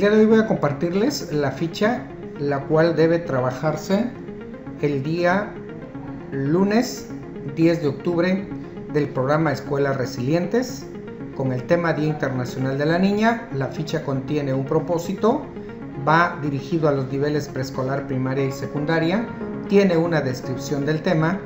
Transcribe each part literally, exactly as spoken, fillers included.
día de hoy voy a compartirles la ficha, la cual debe trabajarse el día lunes diez de octubre del programa Escuelas Resilientes con el tema Día Internacional de la Niña. La ficha contiene un propósito, va dirigido a los niveles preescolar, primaria y secundaria, tiene una descripción del tema,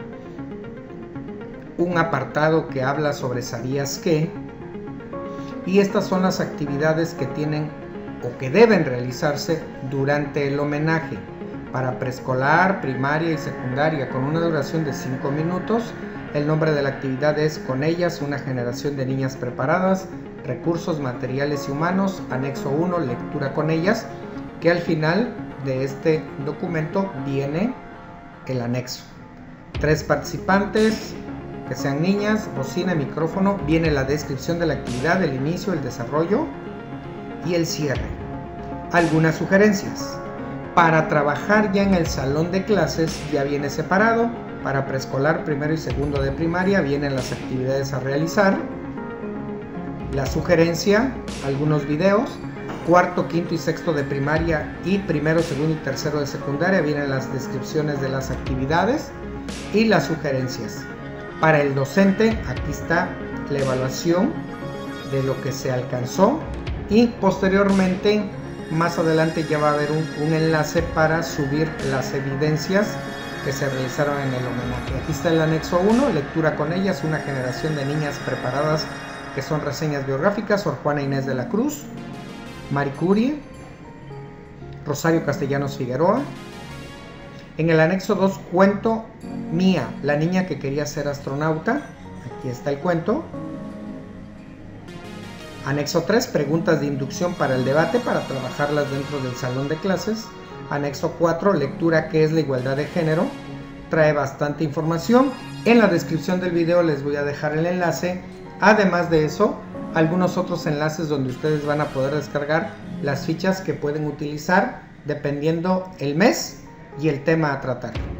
un apartado que habla sobre ¿sabías qué? Y estas son las actividades que tienen o que deben realizarse durante el homenaje para preescolar, primaria y secundaria con una duración de cinco minutos. El nombre de la actividad es Con ellas, una generación de niñas preparadas, recursos materiales y humanos, anexo uno, lectura con ellas, que al final de este documento viene el anexo. Tres participantes, que sean niñas, bocina, micrófono, viene la descripción de la actividad, el inicio, el desarrollo y el cierre. Algunas sugerencias. Para trabajar ya en el salón de clases ya viene separado. Para preescolar, primero y segundo de primaria vienen las actividades a realizar. La sugerencia, algunos videos. Cuarto, quinto y sexto de primaria y primero, segundo y tercero de secundaria vienen las descripciones de las actividades y las sugerencias. Para el docente, aquí está la evaluación de lo que se alcanzó y posteriormente, más adelante ya va a haber un, un enlace para subir las evidencias que se realizaron en el homenaje. Aquí está el anexo uno, lectura con ellas, una generación de niñas preparadas, que son reseñas biográficas, Sor Juana Inés de la Cruz, Marie Curie, Rosario Castellanos Figueroa. En el anexo dos, cuento Mía, la niña que quería ser astronauta. Aquí está el cuento. Anexo tres, preguntas de inducción para el debate, para trabajarlas dentro del salón de clases. Anexo cuatro, lectura ¿qué es la igualdad de género? Trae bastante información. En la descripción del video les voy a dejar el enlace. Además de eso, algunos otros enlaces donde ustedes van a poder descargar las fichas que pueden utilizar dependiendo el mes y el tema a tratar.